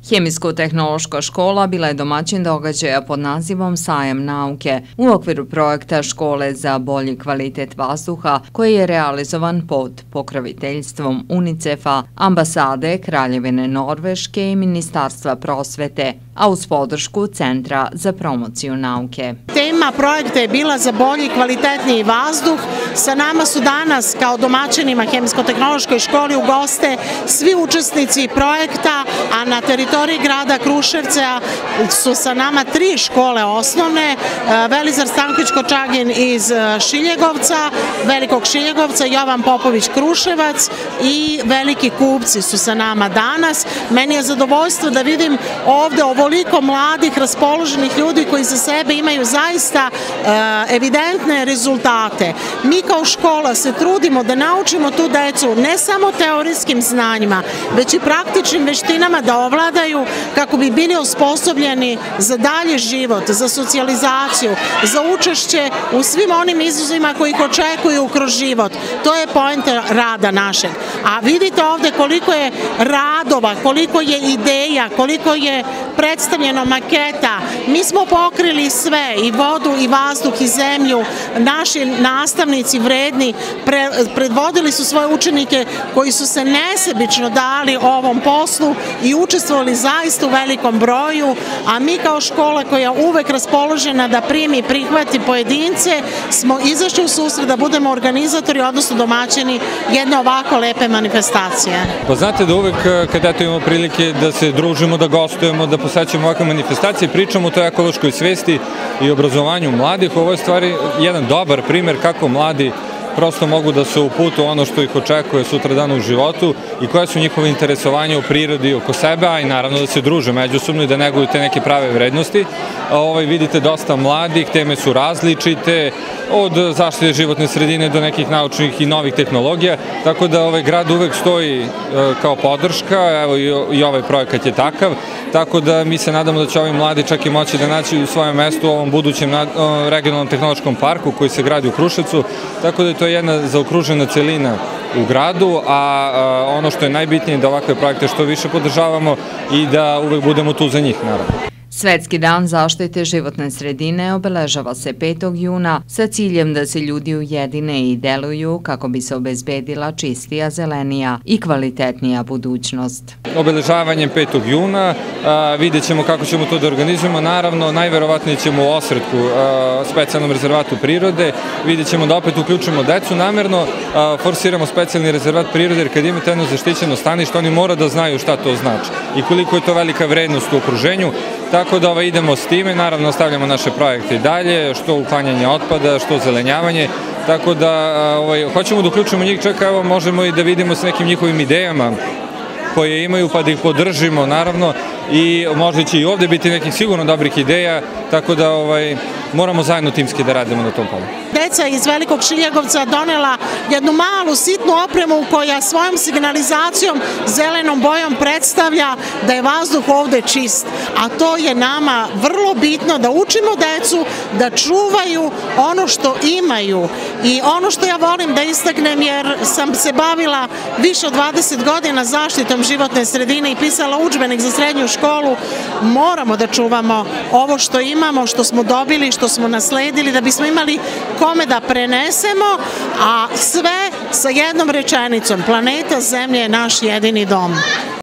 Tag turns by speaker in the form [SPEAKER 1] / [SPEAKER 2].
[SPEAKER 1] Hemijsko-tehnološka škola bila je domaćin događaja pod nazivom Sajam nauke u okviru projekta Škole za bolji kvalitet vazduha koji je realizovan pod pokroviteljstvom UNICEF-a, Ambasade Kraljevine Norveške i Ministarstva prosvete, a uz podršku Centra za promociju nauke.
[SPEAKER 2] Tema projekta je bila za bolji i kvalitetniji vazduh. Sa nama su danas kao domaćinima Hemijsko-tehnološkoj školi u goste svi učesnici projekta, a na teritoriji grada Kruševca su sa nama 3 škole osnovne, Velizar Stanković-Kočagin iz Šiljegovca, Velikog Šiljegovca, Jovan Popović Kruševac i Veliki Kupci su sa nama danas. Meni je zadovoljstvo da vidim ovde ovoliko mladih, raspoloženih ljudi koji za sebe imaju zaista evidentne rezultate. Mi kao škola se trudimo da naučimo tu decu ne samo teorijskim znanjima, već i praktičnim veštinama da ovladaju kako bi bili osposobljeni za dalji život, za socijalizaciju, za učešće u svim onim izazovima koji ih očekuju kroz život. To je poenta rada našeg. A vidite ovde koliko je radova, koliko je ideja, koliko je predstavljeno maketa. Mi smo pokrili sve, i vodu, i vazduh, i zemlju. Naši nastavnici vredni predvodili su svoje učenike koji su se nesebično dali ovom poslu i učestvovali zaista u velikom broju, a mi kao škola koja je uvek raspoložena da primi i prihvati pojedince smo izašli u susret da budemo organizatori, odnosno domaćini jedne ovako lepe manifestacije.
[SPEAKER 3] Pa znate da uvek kada imamo prilike da se družimo, da gostujemo, da posećamo ovakve manifestacije, pričamo o toj ekološkoj svesti i obrazovanju mladih. Ovo je stvari jedan dobar primer kako mladi prosto mogu da se uputu ono što ih očekuje sutra dana u životu i koja su njihove interesovanja u prirodi oko sebe, a i naravno da se druže međusobno i da neguju te neke prave vrednosti. Vidite dosta mladih, teme su različite, od zaštite životne sredine do nekih naučnih i novih tehnologija, tako da grad uvek stoji kao podrška, evo i ovaj projekat je takav, tako da mi se nadamo da će ovi mladi čak i moći da naći u svojem mestu u ovom budućem regionalnom tehnološkom parku koji se gradi u Kruševcu, tako da je to jedna zaokružena celina u gradu, a ono što je najbitnije da ovakve projekte što više podržavamo i da uvek budemo tu za njih, naravno.
[SPEAKER 1] Svetski dan zaštite životne sredine obeležava se 5. juna sa ciljem da se ljudi ujedine i deluju kako bi se obezbedila čistija, zelenija i kvalitetnija budućnost.
[SPEAKER 3] Obeležavanjem 5. juna vidjet ćemo kako ćemo to da organizujemo. Naravno, najverovatnije ćemo u Osretku, specijalnom rezervatu prirode, vidjet ćemo da opet uključimo decu. Namerno forsiramo specijalni rezervat prirode jer kad imate jedno zaštićeno stanište, oni mora da znaju šta to znači i koliko je to velika vrednost u okruženju. Tako da idemo s time, naravno ostavljamo naše projekte i dalje, što uklanjanje otpada, što zelenjavanje, tako da hoćemo da uključimo njih, čak evo možemo i da vidimo s nekim njihovim idejama koje imaju pa da ih podržimo naravno i možda će i ovde biti nekih sigurno dobrih ideja, tako da moramo zajedno timski da radimo na tom polju.
[SPEAKER 2] Deca iz Velikog Šiljegovca donela jednu malu sitnu opremu koja svojom signalizacijom zelenom bojom predstavlja da je vazduh ovde čist, a to je nama vrlo bitno da učimo decu da čuvaju ono što imaju i ono što ja volim da istaknem jer sam se bavila više od 20 godina zaštitom životne sredine i pisala udžbenik za srednju školu, moramo da čuvamo ovo što imamo, što smo dobili, što smo nasledili, da bismo imali kome da prenesemo, a sve sa jednom rečenicom: planeta Zemlja je naš jedini dom.